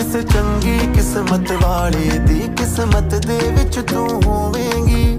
बस चंगी किस्मत वाले दी किस्मत दे विच तू होवेंगी।